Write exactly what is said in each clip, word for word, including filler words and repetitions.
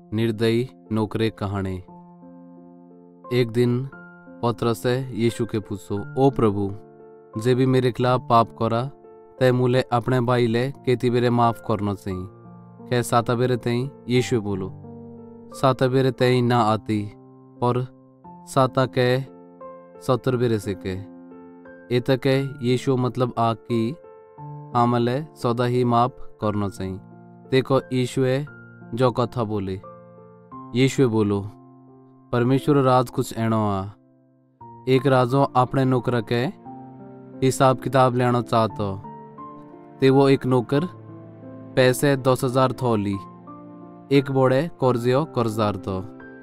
निर्दयी नौकरे कहानी। एक दिन पतरसे यीशु के पूछो, ओ प्रभु, जे भी मेरे खिलाफ पाप करा तय मूले अपने भाई ले केती बेरे माफ करना चाहिए। खे साता बेरे तई यीशु बोलो, साता बेरे तई ना आती और साता के सत्तर बेरे से के इत के यीशु मतलब आ कि आमले सदा ही माफ करना चाहिए। देखो यीशु जो कथा बोले, यीशु बोलो, परमेश्वर राज कुछ एणो आ। एक राजो अपने नौकर के हिसाब किताब लेना चाहतो, ते वो एक नौकर पैसे दस हजार थो ली, एक बोड़े कर्जियो कर्जदार तो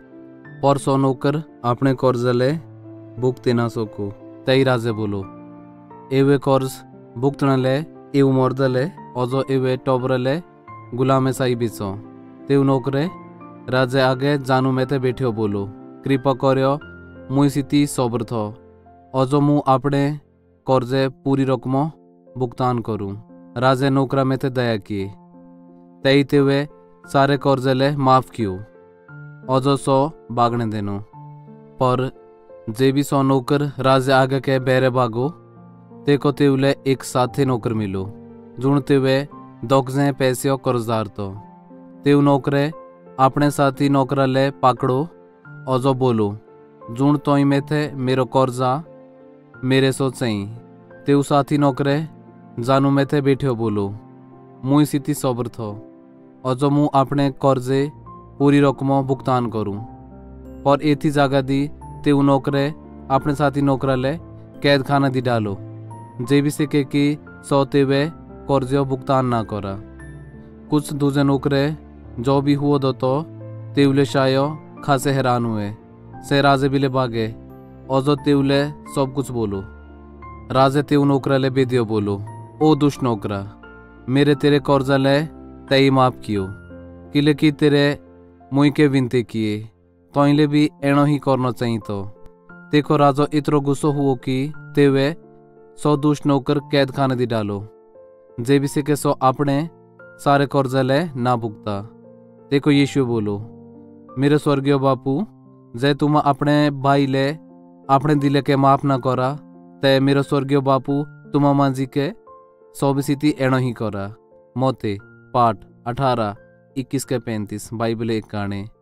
पर सो नौकर अपने कर्ज ले भुगते ना सको। तई राजे बोलो, एवे कर्ज भुगतने ले एव मर्द ले अजो एवे टोबर ले गुलामे साई बिचो। तेव नौकरे राजे आगे जानू में ते बैठो बोलो, कृपा करो मुई सीती सोबर थो अजो मु अपने कर्जे पूरी रकमो भुगतान करूं। राजे नौकरा में ते दया किए, तई ते वे सारे कर्जे ले माफ कियो अजो सो बागने देनो। पर जे भी सो नौकर राजे आगे के बेरे भागो, तेको तेवले एक साथे नौकर मिलो जुण तेवे दोगजे पैसे कर्जदार तो। तेव नौकरे अपने साथी नौकरा ले पकड़ो अजो बोलो, जुण तोई में थे मेरो कर्जा मेरे सो सही। तेव साथी नौकरे जानू में थे बैठो बोलो, मुई सीती सोबर थो अजो मु अपने कर्जे पूरी रकमो भुगतान करूं। पर एथी जगह दी तेव नौकरे अपने साथी नौकरा ले कैद खाना दी डालो, जे भी सिके कि सौ तेवे कर्जो भुगतान ना करा। कुछ दूजे नौकरे जो भी हुआ दो तो तेवले शायो खासे हैरान हुए, से राजे बिले भागे अजो तेवले सब कुछ बोलो। राजे तेव नौकरा ले बेदियो बोलो, ओ दुष्ट नौकरा, मेरे तेरे कर्जा ले तई माफ कियो, किले की तेरे मुई के विनती किए तोइले भी एणो ही करना चाहिए। तो देखो राजो इतरो गुस्सो हुओ कि तेवे सौ दुष्ट नौकर कैद खाने दी डालो, जे भी सिके सो अपने सारे कर्जा ले ना भुगता। देखो यीशु बोलो, मेरे स्वर्गीय बापू, जे तुम अपने भाई ले अपने दिले के माफ ना करा ते मेरे स्वर्गीय बापू तुम मांझी के सौ बिसिती एणो ही करा। मोते पाठ अठारह इक्कीस के पैंतीस बाइबल एक गाने।